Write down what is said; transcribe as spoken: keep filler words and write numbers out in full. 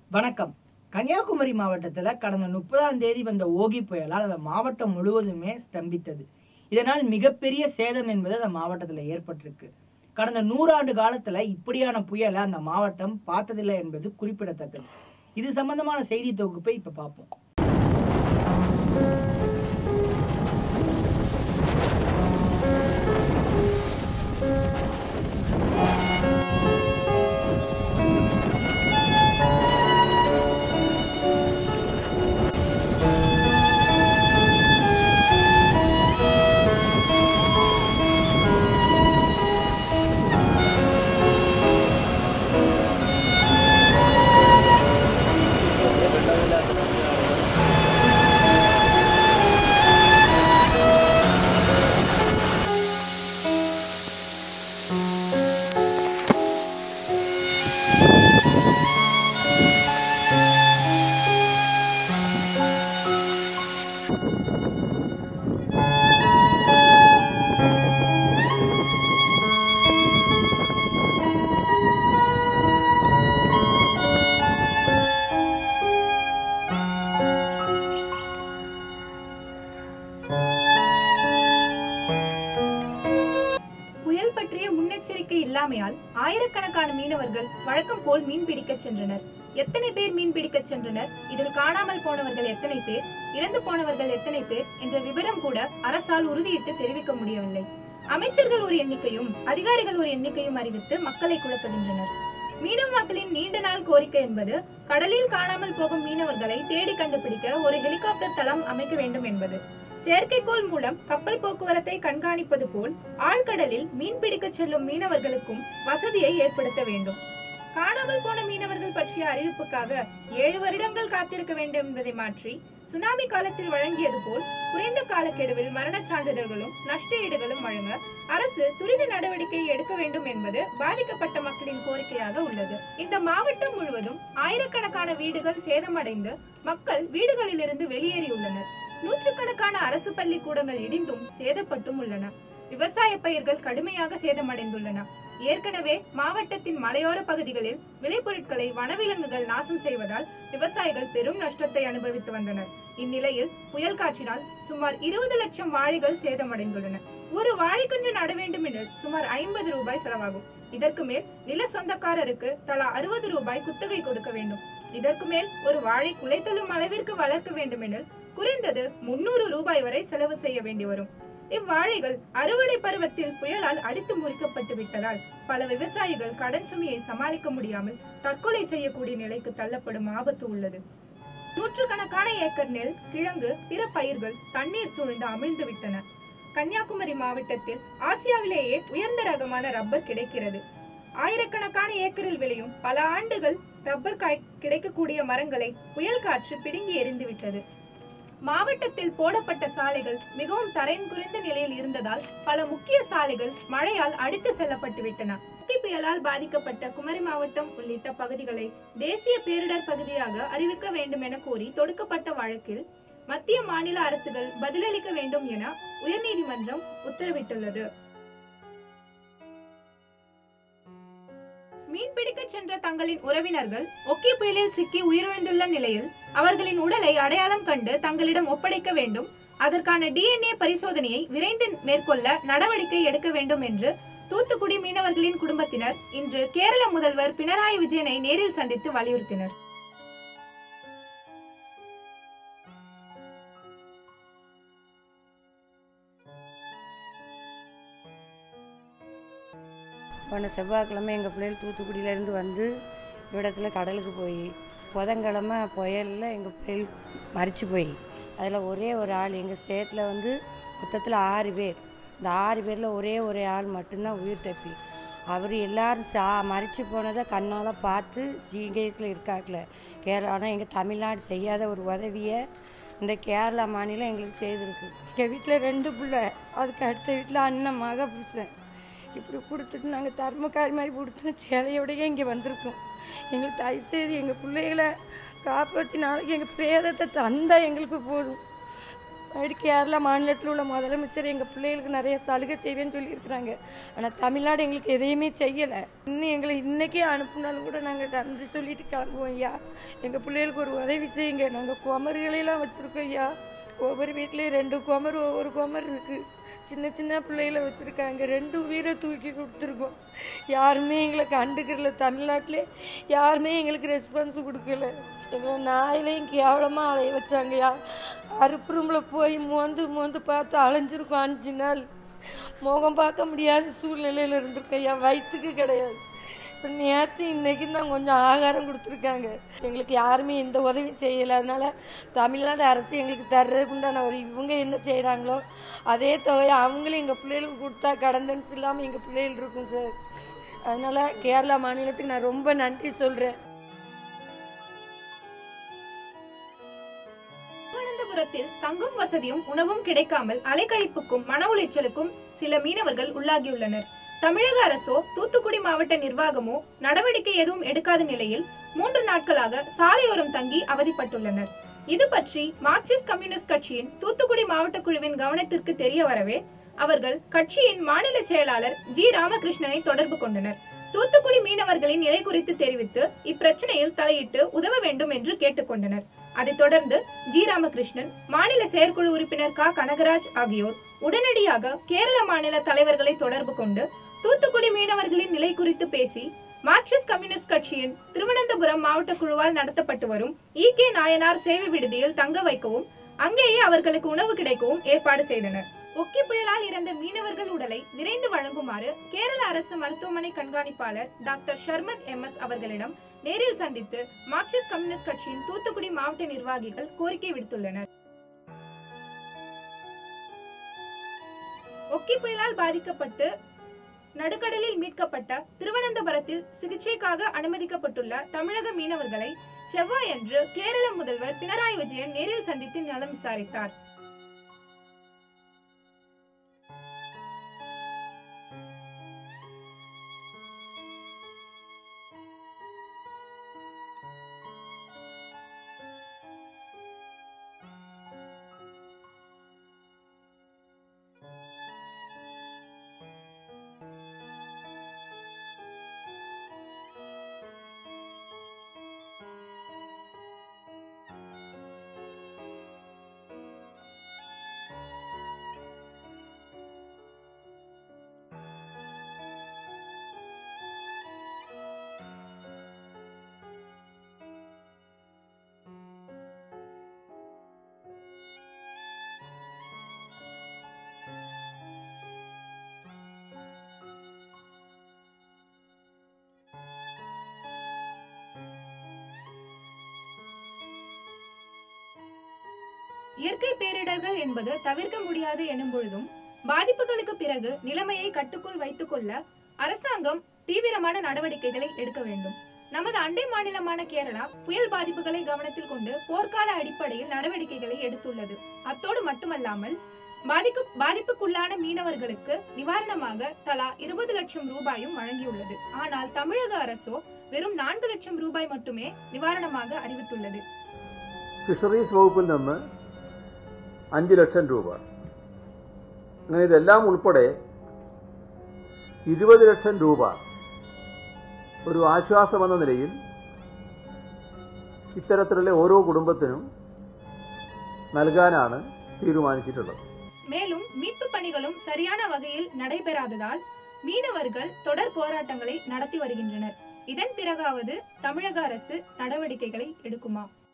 வணக்கம். கன்னியாகுமரி மாவட்டத்தில் கடந்த முப்பதாம் தேதி வந்த ஓகி புயலால் அந்த மாவட்டம் முழுவதுமே ஸ்தம்பித்தது. இதனால் மிகப்பெரிய சேதம் என்பது அந்த மாவட்டத்தில் ஏற்பட்டிருக்கு. கடந்த நூறாண்டு காலத்துல இப்படியான புயலை அந்த மாவட்டம் பார்த்ததில்லை என்பது குறிப்பிடத்தக்கது. இது சம்பந்தமான செய்தி தொகுப்பை இப்ப பார்ப்போம். புயல் பற்றிய முன்னெச்சரிக்கை இல்லாமையால் ஆயிரக்கணக்கான மீனவர்கள் வழக்கம் போல் மீன் பிடிக்க சென்றனர். எத்தனை பேர் மீன் பிடிக்க சென்றனர், இதில் காணாமல் போனவர்கள் எத்தனை பேர், இறந்து போனவர்கள் எத்தனை பேர் என்ற விவரம் கூட அரசால் உறுதியிட்டு தெரிவிக்க முடியவில்லை. அமைச்சர்கள் ஒரு எண்ணிக்கையும் அதிகாரிகள் ஒரு எண்ணிக்கையும் அறிவித்து மக்களை குழப்புகின்றனர். மீனவ மக்களின் நீண்ட நாள் கோரிக்கை என்பது கடலில் காணாமல் போகும் மீனவர்களை தேடி கண்டுபிடிக்க ஒரு ஹெலிகாப்டர் தளம் அமைக்க வேண்டும் என்பது. செயற்கைக்கோள் மூலம் கப்பல் போக்குவரத்தை கண்காணிப்பது போல் ஆழ்கடலில் மீன் பிடிக்க செல்லும் மீனவர்களுக்கும் வசதியை ஏற்படுத்த வேண்டும். காணாமல் போன மீனவர்கள் பற்றிய அறிவிப்புக்காக ஏழு வருடங்கள் காத்திருக்க வேண்டும் என்பதை மாற்றி சுனாமி காலத்தில் வழங்கியது போல் குறைந்த காலக்கெடுவில் மரணச் சான்றிதழ்களும் நஷ்ட ஈடுகளும் வழங்க அரசு துரித நடவடிக்கை எடுக்க வேண்டும் என்பது பாதிக்கப்பட்ட மக்களின் கோரிக்கையாக உள்ளது. இந்த மாவட்டம் முழுவதும் ஆயிரக்கணக்கான வீடுகள் சேதமடைந்து மக்கள் வீடுகளிலிருந்து வெளியேறியுள்ளனர். நூற்றுக்கணக்கான அரசு பள்ளிக்கூடங்கள் இடிந்தும் சேதப்பட்டும் உள்ளன. விவசாய பயிர்கள் கடுமையாக சேதமடைந்துள்ளன. ஏற்கனவே மாவட்டத்தின் மலையோர பகுதிகளில் விளைபொருட்களை வனவிலங்குகள் நாசம் செய்வதால் விவசாயிகள் பெரும் நஷ்டத்தை அனுபவித்து வந்தனர். இந்நிலையில் புயல் காற்றினால் சுமார் இருபது லட்சம் வாழைகள் சேதமடைந்துள்ளன. ஒரு வாழைக்கன்று நட வேண்டும் என சுமார் ஐம்பது ரூபாய் செலவாகும். இதற்கு மேல் நில சொந்தக்காரருக்கு தலா அறுபது ரூபாய் குத்தகை கொடுக்க வேண்டும். இதற்கு மேல் ஒரு வாழை குலைத்தலும் அளவிற்கு வளர்க்க வேண்டும் எனில் குறைந்தது முன்னூறு ரூபாய் வரை செலவு செய்ய வேண்டி வரும். இவ்வாழைகள் அறுவடை பருவத்தில் புயலால் அடித்து முறிக்கப்பட்டு விட்டதால் பல விவசாயிகள் கடன் சுமையை சமாளிக்க முடியாமல் தற்கொலை செய்யக்கூடிய நிலைக்கு தள்ளப்படும் ஆபத்து உள்ளது. நூற்றுக்கணக்கான ஏக்கர் நெல், கிழங்கு, பிற பயிர்கள் தண்ணீர் சூழ்ந்து அமிழ்ந்து விட்டன. கன்னியாகுமரி மாவட்டத்தில் ஆசியாவிலேயே உயர்ந்த ரகமான ரப்பர் கிடைக்கிறது. ஆயிரக்கணக்கான ஏக்கரில் விளையும் பல ஆண்டுகள் ரப்பர் காய் கிடைக்கக்கூடிய மரங்களை புயல் காற்று பிடுங்கி எறிந்து விட்டது. மாவட்டத்தில் போடப்பட்ட சாலைகள் மிகவும் தரம் குறைந்த நிலையில் இருந்ததால் பல முக்கிய சாலைகள் மழையால் அடித்து செல்லப்பட்டு விட்டன. புயலால் பாதிக்கப்பட்ட குமரி மாவட்டம் உள்ளிட்ட பகுதிகளை தேசிய பேரிடர் பகுதியாக அறிவிக்க வேண்டும் என கோரி தொடுக்கப்பட்ட வழக்கில் மத்திய மாநில அரசுகள் பதிலளிக்க வேண்டும் என உயர்நீதிமன்றம் உத்தரவிட்டுள்ளது. மீன்பிடிக்க சென்ற தங்களின் உறவினர்கள் ஒக்கி புயலில் சிக்கி உயிரிழந்துள்ள நிலையில் அவர்களின் உடலை அடையாளம் கண்டு தங்களிடம் ஒப்படைக்க வேண்டும். அதற்கான டி என் ஏ பரிசோதனையை விரைந்து மேற்கொள்ள நடவடிக்கை எடுக்க வேண்டும் என்று தூத்துக்குடி மீனவர்களின் குடும்பத்தினர் இன்று கேரள முதல்வர் பினராயி விஜயனை நேரில் சந்தித்து வலியுறுத்தினர். போன செவ்வாய்க்கிழமை எங்கள் பிள்ளைகள் தூத்துக்குடியிலேருந்து வந்து இடத்துல கடலுக்கு போய் புதன்கிழமை புயலில் எங்கள் பிள்ளைகள் மறித்து போய் அதில் ஒரே ஒரு ஆள் எங்கள் ஸ்டேட்டில் வந்து மொத்தத்தில் ஆறு பேர். இந்த ஆறு பேரில் ஒரே ஒரு ஆள் மட்டும்தான் உயிர் தப்பி. அவர் எல்லோரும் சா மறித்து போனதை கண்ணால் பார்த்து சிகேஸில் இருக்காக்கல கேரளா. ஆனால் எங்கள் தமிழ்நாடு செய்யாத ஒரு உதவியை இந்த கேரளா மாநிலம் எங்களுக்கு செய்திருக்கு. எங்கள் வீட்டில் ரெண்டு பிள்ளை, அதுக்கு அடுத்த வீட்டில் அண்ணன் மக புருஷன் இப்படி கொடுத்துட்டு நாங்கள் தர்மக்காரி மாதிரி கொடுத்துன்னு சேலையோடையே இங்கே வந்திருக்கோம். எங்களுக்கு தயவுசெய்து எங்கள் பிள்ளைகளை காப்பாற்றி நாளைக்கு எங்கள் பிரேதத்தை தந்தால் எங்களுக்கு போதும். மறுபடி கேரளா மாநிலத்தில் உள்ள முதலமைச்சர் எங்கள் பிள்ளைகளுக்கு நிறைய சலுகை செய்வேன்னு சொல்லியிருக்கிறாங்க. ஆனால் தமிழ்நாடு எங்களுக்கு எதையுமே செய்யலை. இன்னும் எங்களை இன்றைக்கே அனுப்புனாலும் கூட நாங்கள் நன்றி சொல்லிட்டு கிளம்புவோம் ஐயா. எங்கள் பிள்ளைகளுக்கு ஒரு உதவி செய்யுங்க. நாங்கள் குமர்களெல்லாம் வச்சுருக்கோம் ஐயா. ஒவ்வொரு வீட்லேயும் ரெண்டு குமர் ஒவ்வொரு குமர் இருக்குது. சின்ன சின்ன பிள்ளைகளை வச்சுருக்காங்க. ரெண்டு உயிரை தூக்கி கொடுத்துருக்கோம். யாருமே எங்களை கண்டுக்கிறல. தமிழ்நாட்டிலே யாருமே எங்களுக்கு ரெஸ்பான்ஸ் கொடுக்கல. எங்களை நாயிலையும் கேவலமாக அலைய வச்சாங்கய்யா. அறுப்பு ரூமில் போய் மோந்து மோந்து பார்த்து அலைஞ்சிருக்கோம். அஞ்சு நாள் முகம் பார்க்க முடியாத சூழ்நிலையில் இருந்திருக்கோம் ஐயா. வயிற்றுக்கு கிடையாது. இப்போ நேற்று இன்றைக்கி தான் கொஞ்சம் ஆகாரம் கொடுத்துருக்காங்க. எங்களுக்கு யாருமே எந்த உதவியும் செய்யலை. அதனால் தமிழ்நாடு அரசு எங்களுக்கு தர்றதுக்கு உண்டான உதவி இவங்க என்ன செய்கிறாங்களோ அதே தொகையை அவங்களும் எங்கள் பிள்ளைகளுக்கு கொடுத்தா கடந்தன்ஸ் இல்லாமல் எங்கள் பிள்ளைகள் இருக்கும் சார். அதனால் கேரளா மாநிலத்துக்கு நான் ரொம்ப நன்றி சொல்கிறேன். திருவனந்தபுரத்தில் தங்கும் வசதியும் உணவும் கிடைக்காமல் அலைக்கழிப்புக்கும் மன உளைச்சலுக்கும் சில மீனவர்கள் உள்ளாகியுள்ளனர். தமிழக அரசோ தூத்துக்குடி மாவட்ட நிர்வாகமோ நடவடிக்கை எதுவும் எடுக்காத நிலையில் மூன்று நாட்களாக சாலையோரம் தங்கி அவதிப்பட்டுள்ளனர். இது பற்றி மார்க்சிஸ்ட் கம்யூனிஸ்ட் கட்சியின் தூத்துக்குடி மாவட்ட குழுவின் கவனத்திற்கு தெரிய வரவே அவர்கள் கட்சியின் மாநில செயலாளர் ஜி ராமகிருஷ்ணனை தொடர்பு கொண்டனர். தூத்துக்குடி மீனவர்களின் நிலை குறித்து தெரிவித்து இப்பிரச்சனையில் தலையிட்டு உதவ வேண்டும் என்று கேட்டுக்கொண்டனர். அதைத் தொடர்ந்து ஜி ராமகிருஷ்ணன், மாநில செயற்குழு உறுப்பினர் க கனகராஜ் ஆகியோர் உடனடியாக கேரள மாநில தலைவர்களை தொடர்பு கொண்டு தூத்துக்குடி மீனவர்களின் நிலை குறித்து பேசி மார்க்சிஸ்ட் கம்யூனிஸ்ட் கட்சியின் திருவனந்தபுரம் மாவட்ட குழுவால் நடத்தப்பட்டு வரும் ஈ கே நாயனார் சேவை விடுதியில் தங்க வைக்கவும் அங்கேயே அவர்களுக்கு உணவு கிடைக்கவும் ஏற்பாடு செய்தனர். ஒக்கி புயலால் இறந்த மீனவர்கள் உடலை விரைந்து வழங்குமாறு கேரள அரசு மருத்துவமனை கண்காணிப்பாளர் டாக்டர் ஷர்மத் எம் எஸ் அவர்களிடம் நேரில் சந்தித்து மார்க்சிஸ்ட் கம்யூனிஸ்ட் கட்சியின் தூத்துக்குடி மாவட்ட நிர்வாகிகள் கோரிக்கை விடுத்துள்ளனர். ஒக்கி புயலால் பாதிக்கப்பட்டு நடுக்கடலில் மீட்கப்பட்ட திருவனந்தபுரத்தில் சிகிச்சைக்காக அனுமதிக்கப்பட்டுள்ள தமிழக மீனவர்களை செவ்வாயன்று கேரள முதல்வர் பினராயி விஜயன் நேரில் சந்தித்து நலம் விசாரித்தார். இயற்கை பேரிடர்கள் என்பது தவிர்க்க முடியாது எனும் பொழுதும் பாதிப்புகளுக்கு பிறகு நிலைமையை கட்டுக்குள் வைத்துக் கொள்ள அரசாங்கம் தீவிரமான நடவடிக்கைகளை எடுக்க வேண்டும். நமது அண்டை மாநிலமான கேரளா புயல் பாதிப்புகளை கவனத்தில் கொண்டு போர்க்கால அடிப்படையில் நடவடிக்கைகளை எடுத்துள்ளது. அத்தோடு மட்டுமல்லாமல் பாதிப்பு பாதிப்புக்குள்ளான மீனவர்களுக்கு நிவாரணமாக தலா இருபது லட்சம் ரூபாயும் வழங்கியுள்ளது. ஆனால் தமிழக அரசோ வெறும் நான்கு லட்சம் ரூபாய் மட்டுமே நிவாரணமாக அறிவித்துள்ளது. ഫിഷറീസ് വകുപ്പിൽ നിന്ന് അഞ്ച് ലക്ഷം രൂപ, അങ്ങനെ ഇതെല്ലാം ഉൾപ്പെടെ ഇരുപത് ലക്ഷം രൂപ ഒരു ആശ്വാസമെന്ന നിലയിൽ ഇത്തരത്തിലുള്ള ഓരോ കുടുംബത്തിനും നൽകാനാണ് തീരുമാനിച്ചിട്ടുള്ളത്. மேலும் மீட்பு பணிகளும் சரியான வகையில் நடைபெறாததால் மீனவர்கள் தொடர் போராட்டங்களை நடத்தி வருகின்றனர். இதன் பிறகாவது தமிழக அரசு நடவடிக்கைகளை எடுக்குமா?